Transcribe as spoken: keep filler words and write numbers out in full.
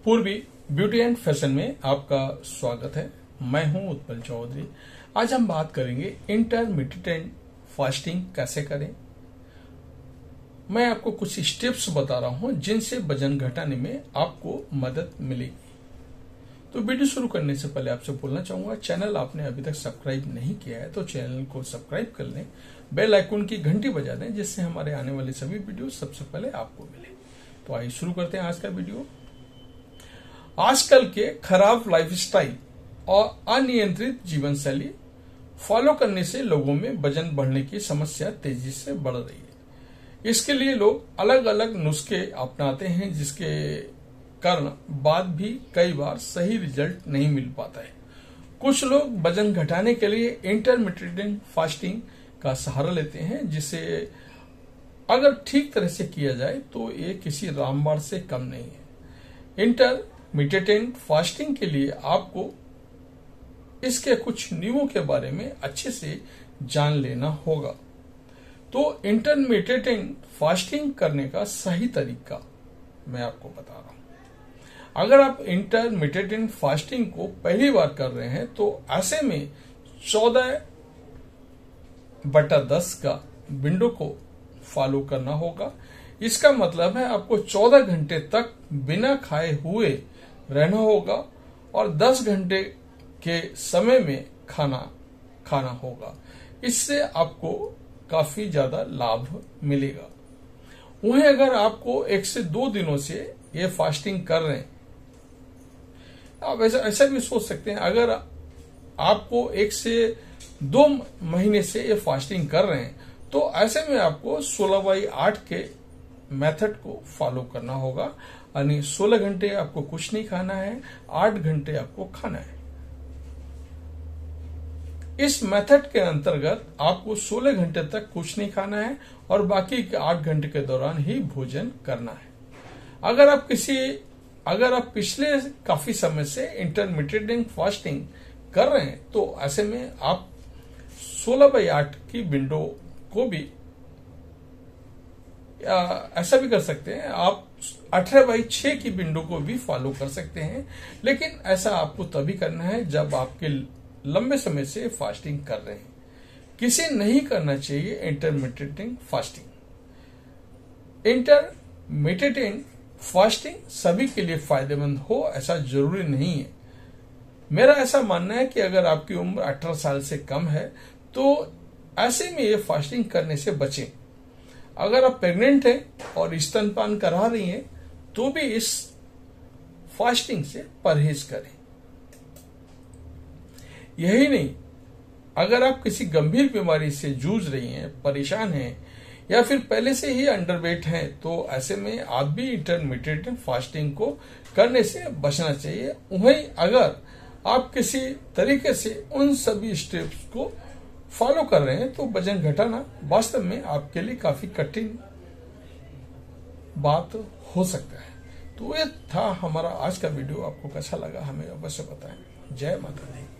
पूर्वी beauty and fashion में आपका स्वागत है। मैं हूं उत्पल चौधरी। आज हम बात करेंगे इंटरमिटेंट फास्टिंग कैसे करें। मैं आपको कुछ स्टेप्स बता रहा हूं जिनसे वजन घटाने में आपको मदद मिलेगी। तो वीडियो शुरू करने से पहले आपसे बोलना चाहूंगा, चैनल आपने अभी तक सब्सक्राइब नहीं किया है तो चैनल को सब्सक्राइब कर लें, बेल आइकन की घंटी बजा दें जिससे हमारे आने वाले सभी वीडियो सबसे पहले आपको मिले। तो आइए शुरू करते हैं आज का वीडियो। आजकल के खराब लाइफस्टाइल और अनियंत्रित जीवन शैली फॉलो करने से लोगों में वजन बढ़ने की समस्या तेजी से बढ़ रही है। इसके लिए लोग अलग अलग नुस्खे अपनाते हैं जिसके कारण बाद भी कई बार सही रिजल्ट नहीं मिल पाता है। कुछ लोग वजन घटाने के लिए इंटरमिटेंट फास्टिंग का सहारा लेते हैं, जिसे अगर ठीक तरह से किया जाए तो ये किसी रामबाण से कम नहीं है। इंटरमिटेंट फास्टिंग के लिए आपको इसके कुछ नियमों के बारे में अच्छे से जान लेना होगा। तो इंटरमिटेंट फास्टिंग करने का सही तरीका मैं आपको बता रहा हूं। अगर आप इंटरमिटेंट फास्टिंग को पहली बार कर रहे हैं तो ऐसे में चौदह बटा दस का विंडो को फॉलो करना होगा। इसका मतलब है आपको चौदह घंटे तक बिना खाए हुए रहना होगा और दस घंटे के समय में खाना खाना होगा। इससे आपको काफी ज्यादा लाभ मिलेगा। वहीं अगर आपको एक से दो दिनों से ये फास्टिंग कर रहे हैं, आप ऐसा ऐसा भी सोच सकते हैं, अगर आपको एक से दो महीने से ये फास्टिंग कर रहे हैं तो ऐसे में आपको सोलह बाई आठ के मेथड को फॉलो करना होगा। यानी सोलह घंटे आपको कुछ नहीं खाना है, आठ घंटे आपको खाना है। इस मेथड के अंतर्गत आपको सोलह घंटे तक कुछ नहीं खाना है और बाकी के आठ घंटे के दौरान ही भोजन करना है। अगर आप किसी अगर आप पिछले काफी समय से इंटरमिटेंट फास्टिंग कर रहे हैं तो ऐसे में आप सोलह बाई आठ की विंडो को भी आ, ऐसा भी कर सकते हैं, आप अठारह बाई छह की विंडो को भी फॉलो कर सकते हैं। लेकिन ऐसा आपको तभी करना है जब आपके लंबे समय से फास्टिंग कर रहे हैं। किसे नहीं करना चाहिए इंटरमिटेंट फास्टिंग। इंटरमिटेंट फास्टिंग सभी के लिए फायदेमंद हो ऐसा जरूरी नहीं है। मेरा ऐसा मानना है कि अगर आपकी उम्र अठारह साल से कम है तो ऐसे में ये फास्टिंग करने से बचें। अगर आप प्रेग्नेंट हैं और स्तनपान करा रही हैं तो भी इस फास्टिंग से परहेज करें। यही नहीं, अगर आप किसी गंभीर बीमारी से जूझ रही हैं, परेशान हैं या फिर पहले से ही अंडरवेट हैं तो ऐसे में आप भी इंटरमिटेंट फास्टिंग को करने से बचना चाहिए। वहीं अगर आप किसी तरीके से उन सभी स्टेप्स को फॉलो कर रहे हैं तो वजन घटाना वास्तव में आपके लिए काफी कठिन बात हो सकता है। तो ये था हमारा आज का वीडियो। आपको कैसा लगा हमें अवश्य बताएं। जय माता दी।